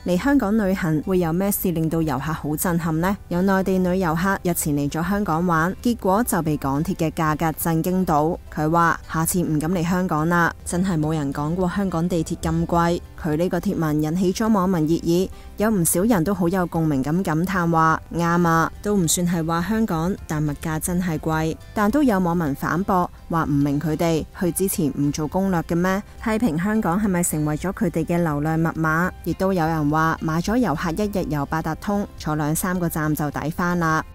嚟香港旅行會有咩事令到遊客好震撼呢？有內地女遊客日前嚟咗香港玩，結果就被港鐵嘅價格震驚到。佢話下次唔敢嚟香港啦，真係冇人講過香港地鐵咁貴。佢呢個貼文引起咗網民熱議，有唔少人都好有共鳴咁感嘆話啱啊，都唔算係話香港，但物價真係貴。但都有網民反駁話唔明佢哋去之前唔做攻略嘅咩？批評香港係咪成為咗佢哋嘅流量密碼？亦都有人話買咗遊客1日遊八達通，坐2-3個站就抵返啦。